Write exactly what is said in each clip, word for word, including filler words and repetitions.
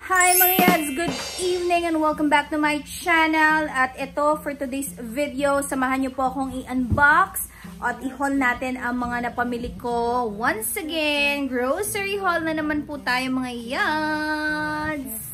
Hi mga yads! Good evening and welcome back to my channel. At ito for today's video, samahan niyo po akong i-unbox at i-haul natin ang mga napamili ko. Once again, grocery haul na naman po tayo mga yads!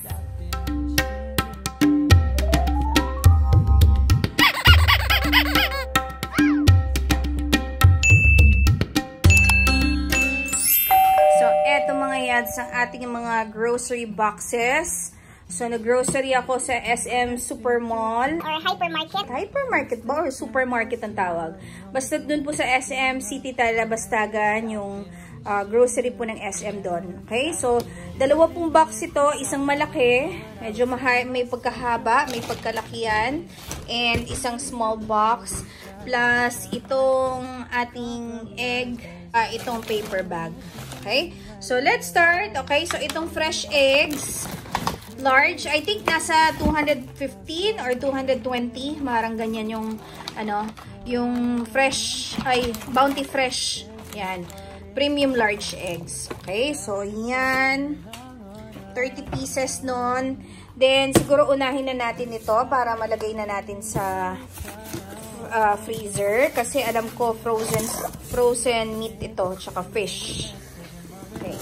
Eto mga yads ang ating mga grocery boxes. So, nag-grocery ako sa S M Supermall. Or hypermarket. Hypermarket ba? Or supermarket ang tawag? Basta dun po sa S M City Talabastagan, yung uh, grocery po ng S M doon. Okay? So, dalawa pong box ito. Isang malaki. Medyo may pagkahaba, may pagkalakihan. And isang small box. Plus, itong ating egg. Uh, itong paper bag. Okay? So, let's start. Okay? So, itong fresh eggs. Large. I think nasa two hundred fifteen or two hundred twenty. Marang ganyan yung, ano, yung fresh, ay, Bounty Fresh. Yan. Premium large eggs. Okay? So, yan. thirty pieces nun. Then, siguro unahin na natin ito para malagay na natin sa uh, freezer. Kasi alam ko frozen, frozen meat ito. Tsaka fish. Okay.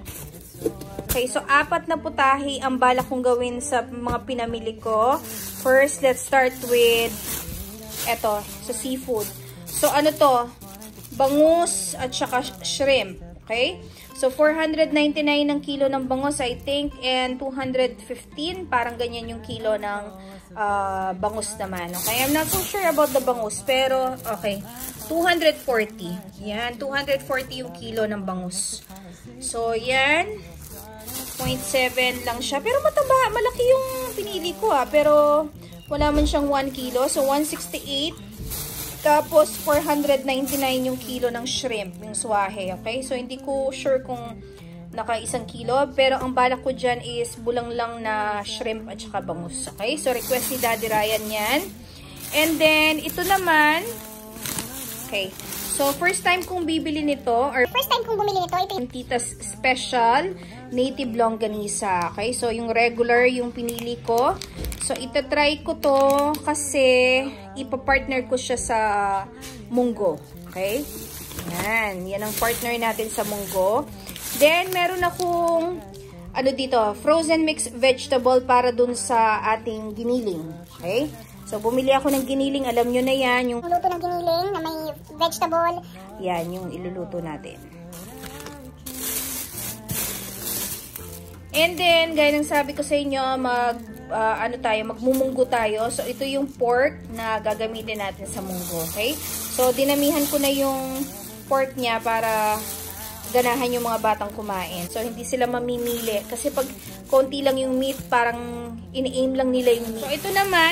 Okay, so apat na putahe ang balak kong gawin sa mga pinamili ko. First, let's start with eto, sa seafood. So ano to? Bangus at saka shrimp. Okay? So four hundred ninety-nine ang kilo ng bangus, I think, and two hundred fifteen, parang ganyan yung kilo ng uh, bangus naman. Okay? I'm not so sure about the bangus, pero okay. two hundred forty. Yan, two hundred forty yung kilo ng bangus. So, yan. zero point seven lang siya. Pero mataba, malaki yung pinili ko ha. Pero, wala man siyang one kilo. So, one sixty-eight. Tapos, four hundred ninety-nine yung kilo ng shrimp, yung swahe. Okay? So, hindi ko sure kung naka isang kilo. Pero, ang balak ko dyan is bulang lang na shrimp at saka bangus. Okay? So, request ni Daddy Ryan yan. And then, ito naman. Okay. So, first time kong bibili nito, or first time kong bumili nito, ito yung Tita's Special Native Longganisa. Okay? So, yung regular yung pinili ko. So, itatry ko to kasi ipapartner ko siya sa munggo. Okay? Yan. Yan ang partner natin sa munggo. Then, meron akong ano dito, frozen mixed vegetable para dun sa ating giniling. Okay? So, bumili ako ng giniling. Alam nyo na yan. Yung luto ng giniling na may vegetable. Yan, yung iluluto natin. And then, gaya ng sabi ko sa inyo, mag, uh, ano tayo, magmumunggo tayo. So, ito yung pork na gagamitin natin sa munggo. Okay? So, dinamihan ko na yung pork niya para ganahan yung mga batang kumain. So, hindi sila mamimili. Kasi pag konti lang yung meat, parang ini-aim lang nila yung meat. So, ito naman,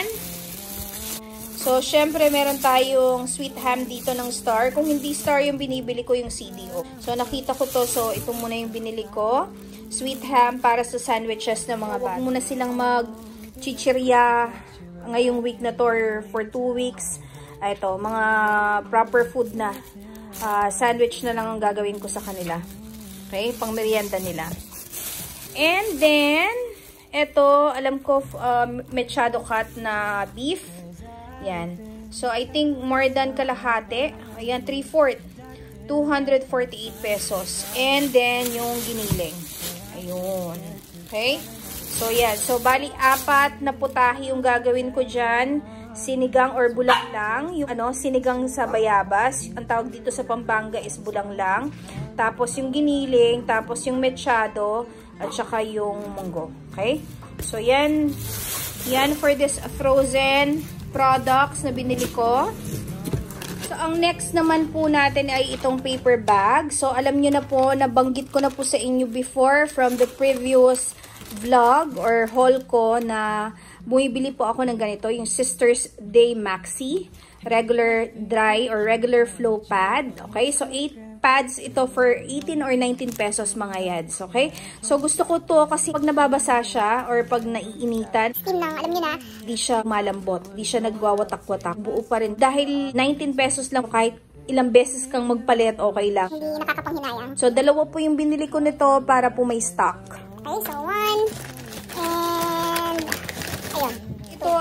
so, syempre, meron tayong sweet ham dito ng Star. Kung hindi Star yung binibili ko, yung C D O. So, nakita ko to. So, ito muna yung binili ko. Sweet ham para sa sandwiches ng mga bata. Huwag muna silang mag-chichirya ngayong week na to or for two weeks. Ito, mga proper food na. Uh, sandwich na lang ang gagawin ko sa kanila. Okay? Pang merienda nila. And then, ito, alam ko, uh, mechado cut na beef. Yan. So, I think more than kalahati. Ayan, three-fourth. two hundred forty-eight pesos. And then, yung giniling. Ayun. Okay? So, yan. So, bali, apat na putahe yung gagawin ko dyan. Sinigang or bulang lang. Yung ano, sinigang sa bayabas. Ang tawag dito sa Pampanga is bulang lang. Tapos, yung giniling. Tapos, yung mechado. At saka yung munggo. Okay? So, yan. Yan for this frozen products na binili ko. So, ang next naman po natin ay itong paper bag. So, alam nyo na po, nabanggit ko na po sa inyo before from the previous vlog or haul ko na bumibili po ako ng ganito, yung Sister's Day Maxi. Regular dry or regular flow pad. Okay? So, eight pads ito for eighteen or nineteen pesos mga yads. Okay? So, gusto ko to kasi pag nababasa siya or pag naiinitan, steam lang, alam niyo na, di siya malambot. Di siya nagwawatak-watak. Buo pa rin. Dahil nineteen pesos lang, kahit ilang beses kang magpalit, okay lang. Hindi nakakapanghinayang. So, dalawa po yung binili ko nito para po may stock. Okay, so one,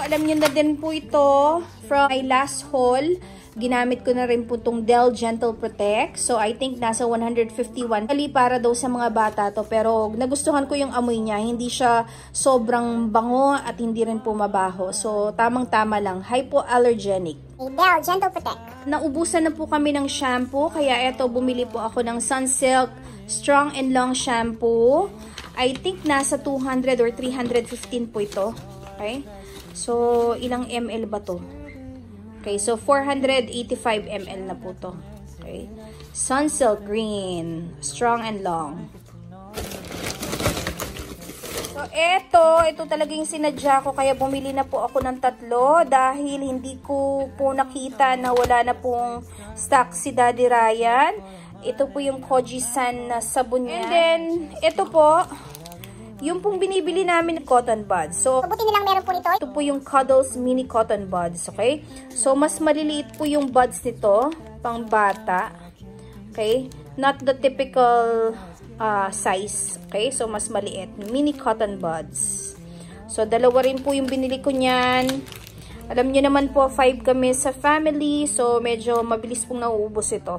alam nyo na din po ito from my last haul. Ginamit ko na rin po itong Dell Gentle Protect. So, I think nasa one hundred fifty-one. Kali para daw sa mga bata to. Pero, nagustuhan ko yung amoy niya. Hindi siya sobrang bango at hindi rin po mabaho. So, tamang-tama lang. Hypoallergenic. Dell Gentle Protect. Naubusan na po kami ng shampoo. Kaya eto, bumili po ako ng Sunsilk Strong and Long Shampoo. I think nasa two hundred or three hundred fifteen po ito. Okay? So, ilang ml ba to? Okay, so four hundred eighty-five milliliters na po to. Okay. Sunsilk Green. Strong and Long. So, eto. Ito talaga yung sinadya ko. Kaya bumili na po ako ng tatlo. Dahil hindi ko po nakita na wala na pong stock si Daddy Ryan. Ito po yung Kojisan na sabon niya. And then, ito po. Yung pong binibili namin cotton buds. So, Buti nilang meron po nito. ito po yung Cuddles Mini Cotton Buds. Okay? So, mas maliliit po yung buds nito. Pang bata. Okay? Not the typical uh, size. Okay? So, mas maliit. Mini Cotton Buds. So, dalawa rin po yung binili ko niyan. Alam nyo naman po, five kami sa family. So, medyo mabilis pong nauubos ito.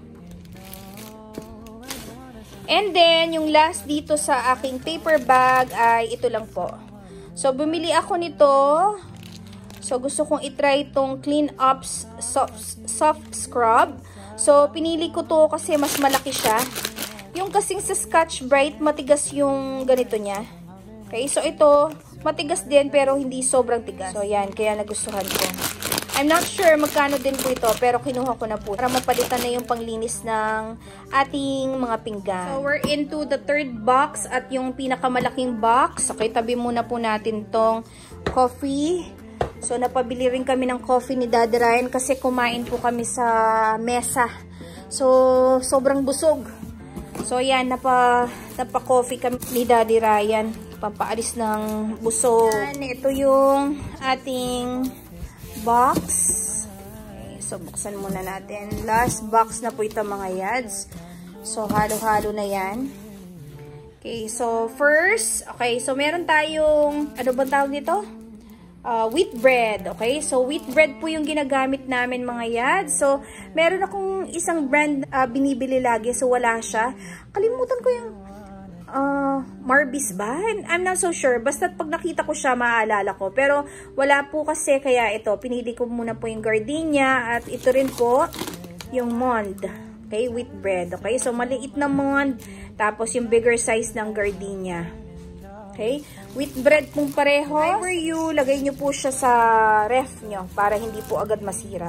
And then, yung last dito sa aking paper bag ay ito lang po. So, bumili ako nito. So, gusto kong itry itong Clean Up Soft, Soft Scrub. So, pinili ko to kasi mas malaki siya. Yung kasing sa Scotch Brite, matigas yung ganito niya. Okay, so ito, matigas din pero hindi sobrang tigas. So, yan, kaya nagustuhan ko. I'm not sure magkano din po ito, pero kinuha ko na po para mapalitan na yung panglinis ng ating mga pinggan. So, we're into the third box at yung pinakamalaking box. Okay, tabi muna po natin tong coffee. So, napabili rin kami ng coffee ni Daddy Ryan kasi kumain po kami sa mesa. So, sobrang busog. So, yan, napa, napa-coffee kami ni Daddy Ryan. Pampaalis ng busog. Yan, ito yung ating box. Okay, so, buksan muna natin. Last box na po ito mga yads. So, halo-halo na yan. Okay, so, first, okay, so, meron tayong, ano bang tawag dito? Uh, wheat bread. Okay, so, wheat bread po yung ginagamit namin mga yads. So, meron akong isang brand uh, binibili lagi. So, wala siya. Kalimutan ko yung Uh, Marbis ba? I'm not so sure. Basta pag nakita ko siya, maaalala ko. Pero wala po kasi, kaya ito, pinili ko muna po yung gardenia at ito rin po yung Mond. Okay, wheat bread. Okay, so maliit na Mond, tapos yung bigger size ng gardenia. Okay, wheat bread pong pareho. For you, lagay nyo po siya sa ref nyo para hindi po agad masira.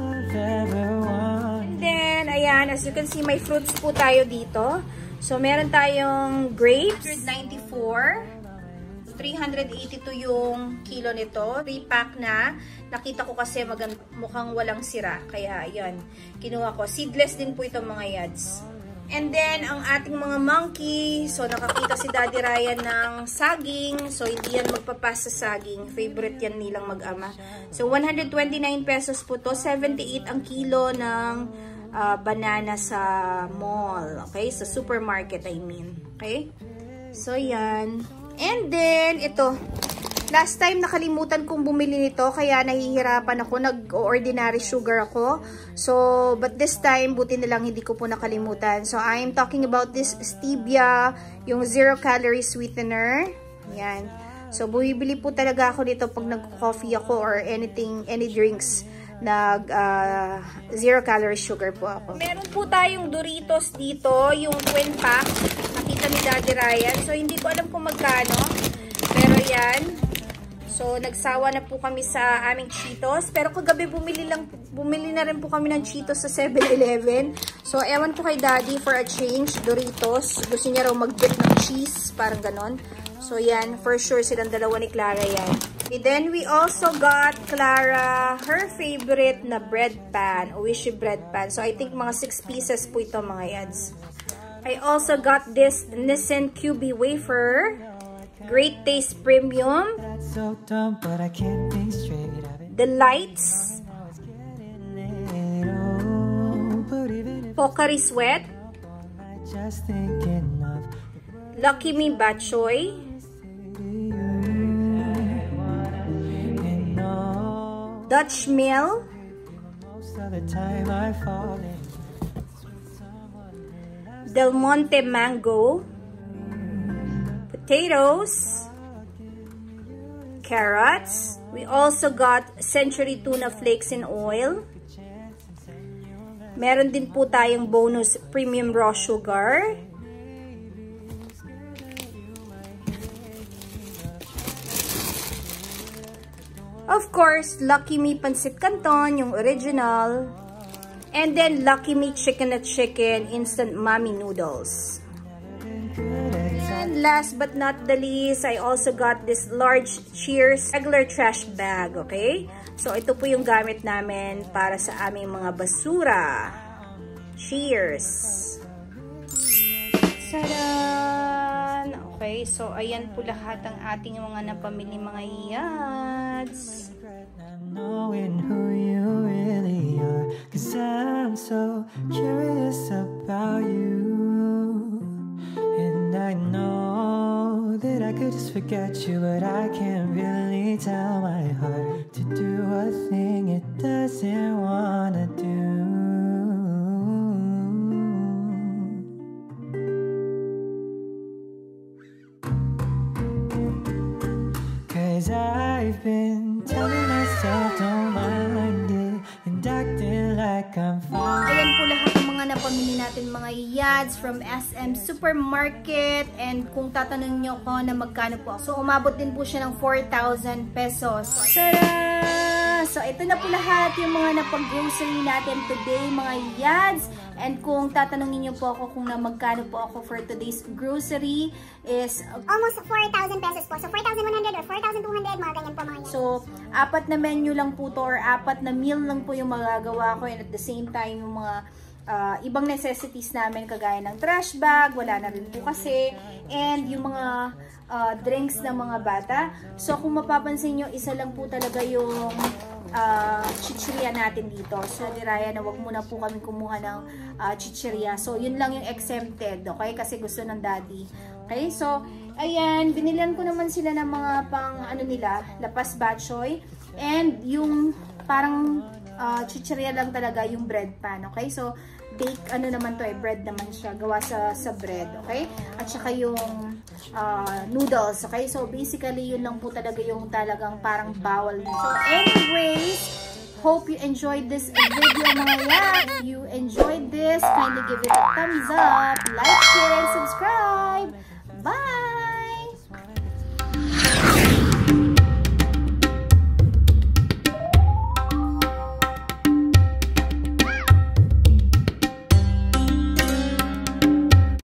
And then, ayan, as you can see, may fruits po tayo dito. So, meron tayong grapes, one ninety-four. three eighty-two yung kilo nito. three pack na. Nakita ko kasi mukhang walang sira. Kaya, yun. Kinuha ko. Seedless din po ito mga yads. And then, ang ating mga monkey. So, nakakita si Daddy Ryan ng saging. So, hindi yan magpapas sa saging. Favorite yan nilang mag-ama. So, one hundred twenty-nine pesos po to. seventy-eight ang kilo ng Uh, banana sa mall. Okay? Sa supermarket, I mean. Okay? So, yan. And then, ito. Last time, nakalimutan kong bumili nito. Kaya, nahihirapan ako. Nag-ordinary sugar ako. So, but this time, buti na lang hindi ko po nakalimutan. So, I'm talking about this stevia. Yung zero calorie sweetener. Yan. So, bumibili po talaga ako nito pag nag-coffee ako or anything, any drinks. Nag uh, zero calorie sugar po ako. Meron po tayong Doritos dito, yung twin pack. Nakita ni Daddy Ryan. So, hindi ko alam kung magkano. Pero yan. So, nagsawa na po kami sa aming Cheetos. Pero kagabi bumili, lang, bumili na rin po kami ng Cheetos sa seven eleven. So, ewan ko kay Daddy for a change. Doritos. Gusto niya raw mag-dip ng cheese. Parang ganon. So, yan. For sure, silang dalawa ni Clara yan. And then, we also got Clara, her favorite na bread pan, Oishi bread pan. So, I think mga six pieces po ito mga yads. I also got this Nissin Q B wafer. Great Taste Premium. The Lights. Pocari Sweat. Lucky Me Batchoy. Dutch Mill, Del Monte Mango, potatoes, carrots. We also got Century Tuna Flakes in oil. Meron din po tayong bonus premium raw sugar. Of course, Lucky Me Pancit Canton, yung original. And then Lucky Me Chicken at Chicken Instant Mommy Noodles. And last but not the least, I also got this large Cheers regular trash bag, okay? So, ito po yung gamit namin para sa aming mga basura. Cheers! Saran! Okay, so ayan po lahat ang ating mga napamili mga yads. Knowing who you really are, 'cause I'm so curious about you, and I know that I could just forget you, but I can't really tell my heart to do a thing it doesn't wanna do. Cause I've been telling myself don't mind it and acting like I'm fine. Ayan po lahat ng mga napamili natin mga yads from S M Supermarket, and kung tatanungin nyo ko na magkano po, so umabot din po siya ng four thousand pesos. Tada! So ito na po lahat yung mga napag-grocery natin today mga yads. And kung tatanungin niyo po ako kung na magkano po ako for today's grocery is uh, Almost four thousand pesos po. So four thousand one hundred or four thousand two hundred, mga ganyan po mga yan. So, apat na menu lang po to or apat na meal lang po yung magagawa ko, and at the same time yung mga uh, ibang necessities namin kagaya ng trash bag, wala na rin po kasi, and yung mga uh, drinks ng mga bata. So, kung mapapansin nyo, isa lang po talaga yung uh, chichirya natin dito. So, diraya na wag muna po kami kumuha ng uh, chichirya. So, yun lang yung exempted, okay? Kasi gusto ng daddy. Okay? So, ayan, binilihan ko naman sila ng mga pang, ano nila, lapas batchoy. And yung parang uh, chichirya lang talaga yung bread pan, okay? So, bake, ano naman to eh, bread naman siya, gawa sa, sa bread, okay? At saka yung uh, noodles, okay? So, basically, yun lang po talaga yung talagang parang bawal. So, anyways, hope you enjoyed this video mga yan. If you enjoyed this, kindly give it a thumbs up, like, share, and subscribe. Bye!